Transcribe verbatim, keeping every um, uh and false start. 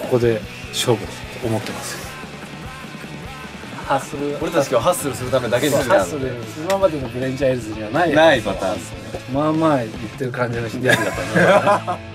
ここで勝負と思ってますよ。ハッスル、 俺たち今日ハッスルするためだけにハッスル、今までのグレンチャイルズにはないないパターンですね。 まあまあ言ってる感じの秀明だったね。